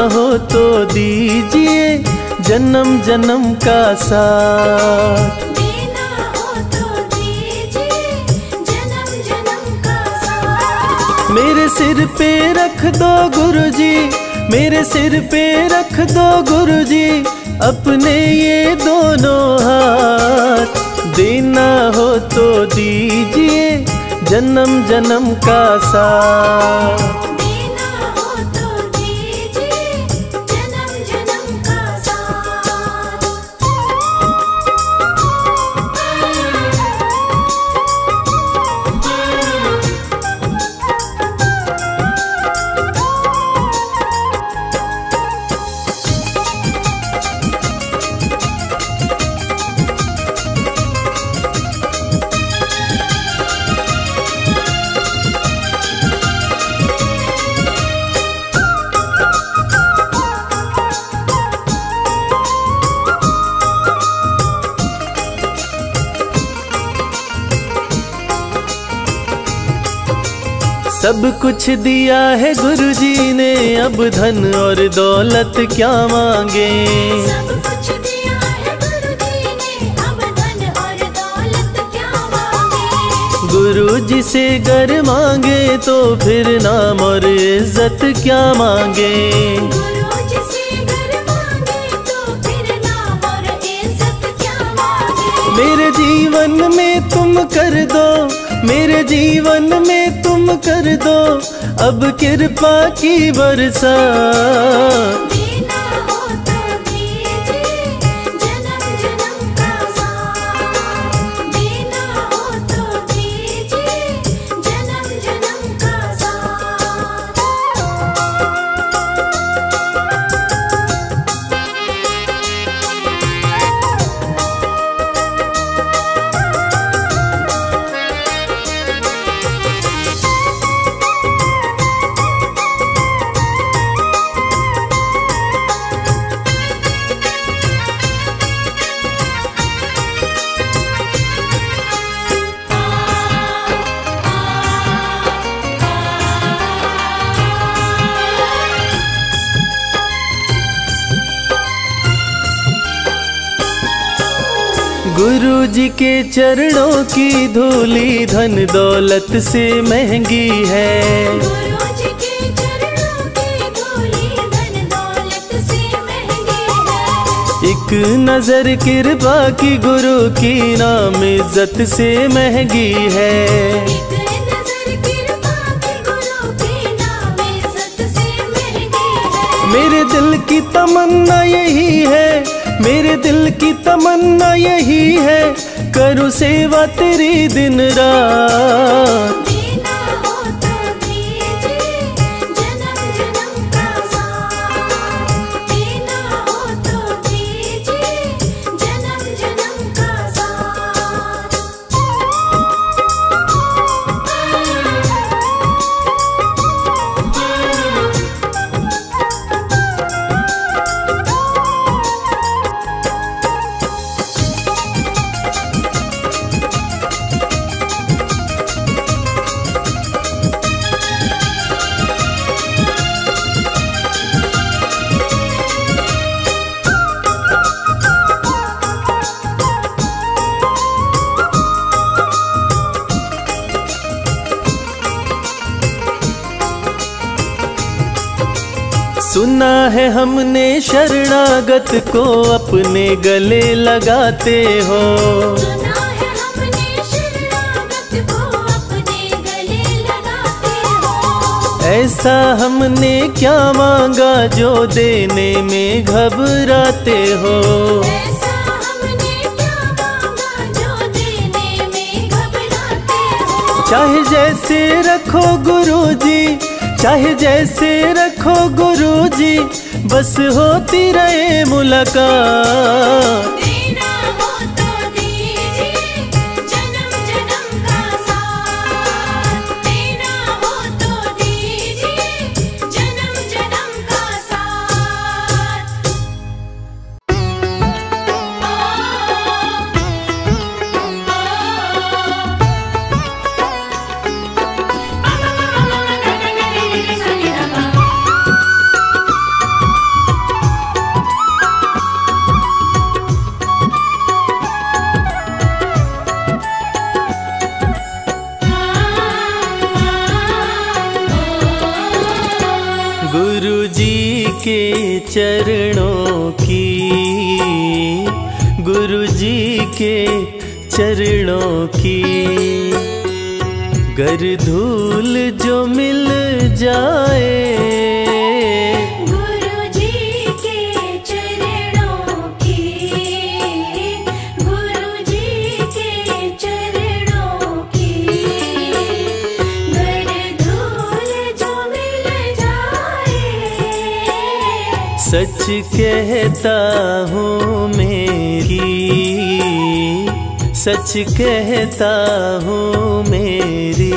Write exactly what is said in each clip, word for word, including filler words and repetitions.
हो तो दीजिए जन्म जन्म का साथ। देना हो तो दीजिए जन्म जन्म का साथ। मेरे सिर पे रख दो गुरुजी, मेरे सिर पे रख दो गुरुजी अपने ये दोनों हाथ। देना हो तो दीजिए जन्म जन्म का साथ। देना हो तो दीजिए जन्म जन्म का साथ। सब कुछ दिया है गुरुजी ने, अब धन और दौलत क्या मांगे। सब कुछ दिया है गुरुजी ने, अब धन और दौलत क्या मांगे। गुरुजी से घर मांगे तो फिर नाम और इज्जत क्या मांगे। गुरुजी से घर मांगे तो फिर नाम और इज्जत क्या मांगे। मेरे जीवन में तुम कर दो, मेरे जीवन में तुम कर दो अब कृपा की बरसात। देना हो तो दीजिए जन्म जन्म का साथ। देना हो तो दीजिए जन्म जन्म का साथ। गुरु जी के चरणों की धूली धन दौलत से महंगी है। गुरुजी के चरणों की धूली धन दौलत से महंगी है। एक नजर कृपा की गुरु की नाम इज्जत से महंगी है। एक नजर कृपा की गुरु की नाम इज्जत से महंगी है। मेरे दिल की तमन्ना यही है, मेरे दिल की तमन्ना यही है करूँ सेवा तेरी दिन रात। देना हो तो दीजिए जन्म जन्म का साथ। देना हो तो दीजिए जन्म जन्म का साथ। सुना है हमने शरणागत को अपने गले लगाते हो। सुना है हमने शरणागत को अपने गले लगाते हो। ऐसा हमने क्या मांगा जो देने में घबराते हो। ऐसा हमने क्या मांगा जो देने में घबराते हो। चाहे जैसे रखो गुरुजी, चाहे जैसे रखो गुरुजी बस होती रहे मुलाकात। देना हो तो दीजिए जन्म जन्म का साथ। देना हो तो दीजिए जन्म जन्म का साथ। के चरणों की, गुरु जी के चरणों की। गर धूल जो मिल जाए, गुरु जी के चरणों की, गुरु जी के चरणों की। गर धूल जो मिल जाए, सच कहता हूँ मेरी, सच कहता हूँ मेरी।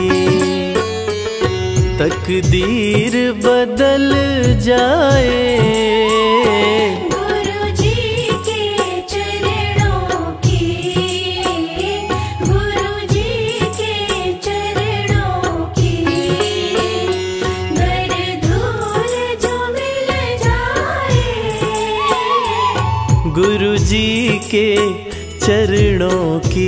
तकदीर बदल जाए, गुरु जी के चरणों की, गुरु जी के चरणों की। गर धूल जो मिल जाए, गुरु जी के चरणों की।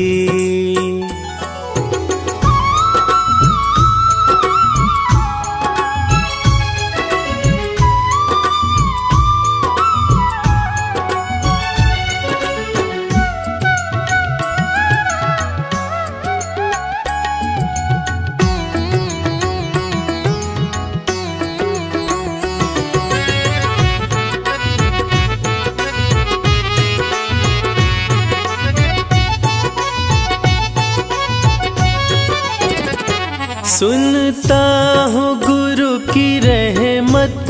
सुनता हूँ गुरु की रहमत,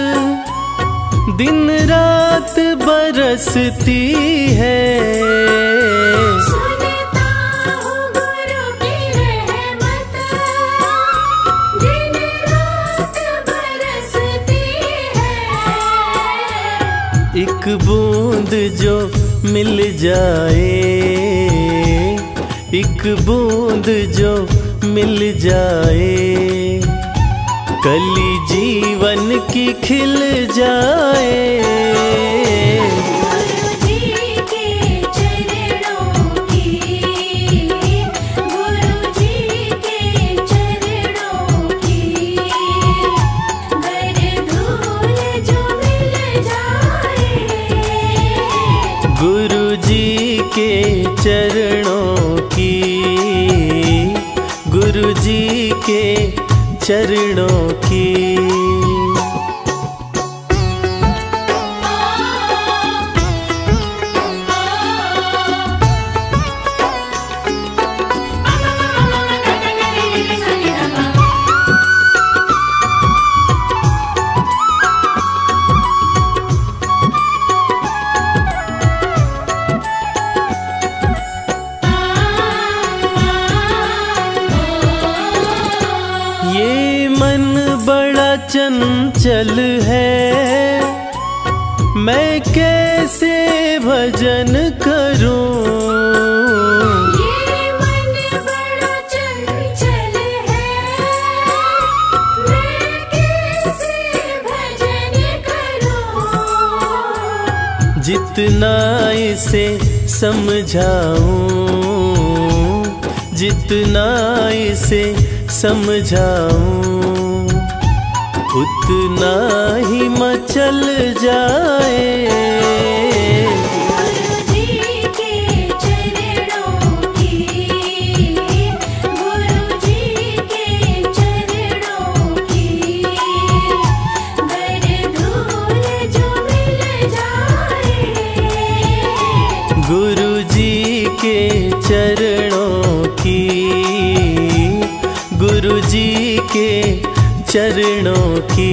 दिन रात बरसती है। सुनता हूँ गुरु की रहमत, दिन रात बरसती है। एक बूंद जो मिल जाए, एक बूंद जो मिल जाए, कली जीवन की खिल जाए। गुरु जी के चरणों की, गुरु जी के चरणों की। गर धूल जो मिल जाए, गुरु जी के चरणों की, गुरु जी के चरणों की। ये मन बड़ा चंचल है, मैं कैसे भजन करूं। ये मन बड़ा चंचल है, मैं कैसे भजन करूं। जितना इसे समझाऊं, जितना इसे समझाऊं, उतना ही मचल जाए। गुरु जी के चरणों की, गुरु जी के चरणों की। गर धूल जो मिल जाए, गुरु जी के चरणों की, गुरु जी के चरणों की।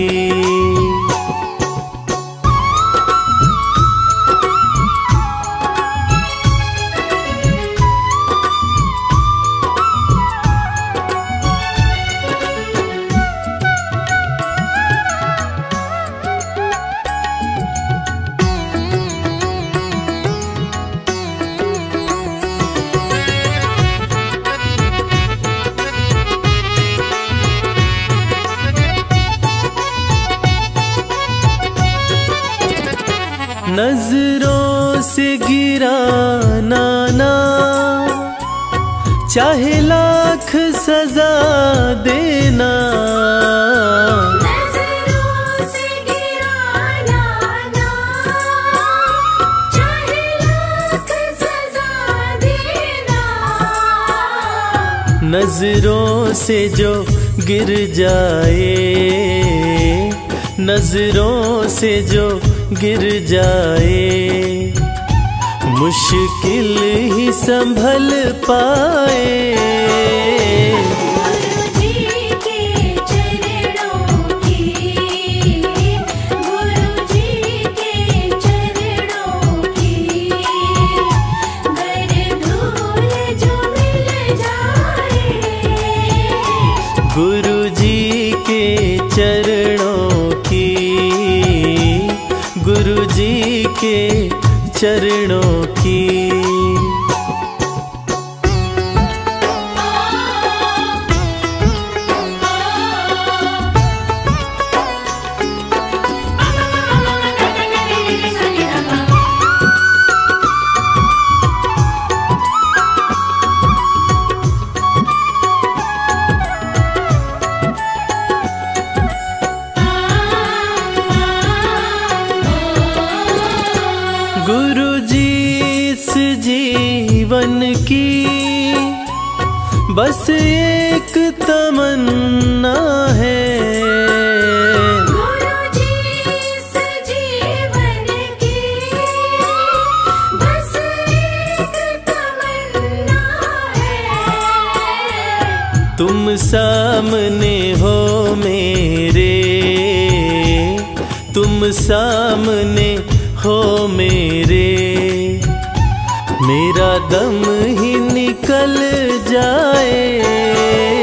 नजरों से गिराना ना, चाहे लाख सजा देना। नजरों से गिराना नजरों से जो गिर जाए, नजरों से जो गिर जाए, मुश्किल ही संभल पाए। गुरु जी के चरणों की, गुरु जी के चरणों की। गुरु जी इस जीवन की बस एक तमन्ना है, गुरु जी इस जीवन की बस एक तमन्ना है। तुम सामने हो मेरे, तुम सामने हो मेरे, मेरा दम ही निकल जाए।